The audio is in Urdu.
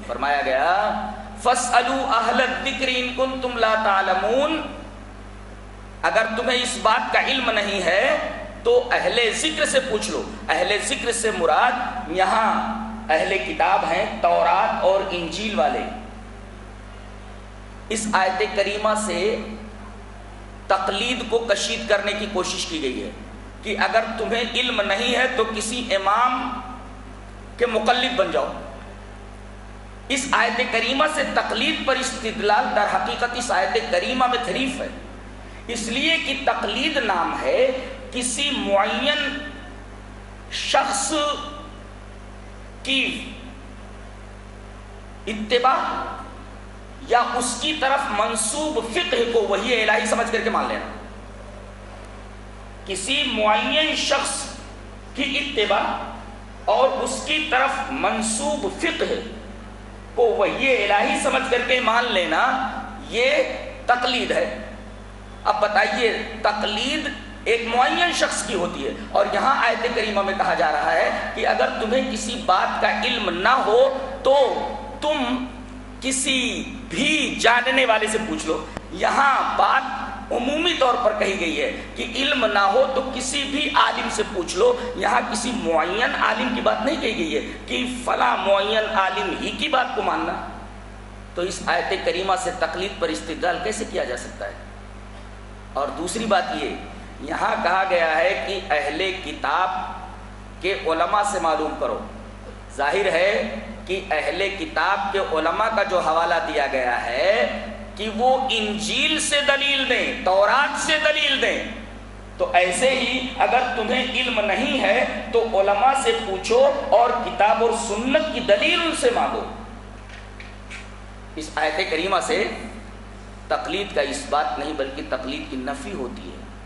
فرمایا گیا فَاسْأَلُوا أَهْلَ الذِّكْرِ إِن كُنتُمْ لَا تَعْلَمُونَ، اگر تمہیں اس بات کا علم نہیں ہے تو اہل ذکر سے پوچھ لو۔ اہل ذکر سے مراد یہاں اہل کتاب ہیں، تورات اور انجیل والے۔ اس آیت کریمہ سے تقلید کو کشید کرنے کی کوشش کی گئی ہے کہ اگر تمہیں علم نہیں ہے تو کسی امام کے مقلد بن جاؤ۔ اس آیت کریمہ سے تقلید پر استدلال در حقیقت اس آیت کریمہ میں تحریف ہے، اس لیے کہ تقلید نام ہے کسی معین شخص کی اتباع یا اس کی طرف منسوب فقہ کو وحی الہی سمجھ کر کے مان لینا۔ کسی معین شخص کی اتباع اور اس کی طرف منسوب فقہ کو وحی الہی سمجھ کر کے مان لینا، یہ تقلید ہے۔ اب بتائیے، تقلید ایک معین شخص کی ہوتی ہے، اور یہاں آیت کریمہ میں کہا جا رہا ہے کہ اگر تمہیں کسی بات کا علم نہ ہو تو تم کسی بھی جاننے والے سے پوچھ لو۔ یہاں بات عمومی طور پر کہی گئی ہے کہ علم نہ ہو تو کسی بھی عالم سے پوچھ لو۔ یہاں کسی معین عالم کی بات نہیں کہی گئی ہے کہ فلاں معین عالم ہی کی بات کو ماننا۔ تو اس آیت کریمہ سے تقلید پر استدلال کیسے کیا جا سکتا ہے؟ اور دوسری بات یہ، یہاں کہا گیا ہے کہ اہل کتاب کے علماء سے معلوم کرو۔ ظاہر ہے کہ اہل کتاب کے علماء کا جو حوالہ دیا گیا ہے کہ وہ انجیل سے دلیل دیں، تورات سے دلیل دیں۔ تو ایسے ہی اگر تمہیں علم نہیں ہے تو علماء سے پوچھو اور کتاب اور سنت کی دلیل ان سے مانگو۔ اس آیت کریمہ سے تقلید کا اس بات نہیں بلکہ تقلید کی نفی ہوتی ہے۔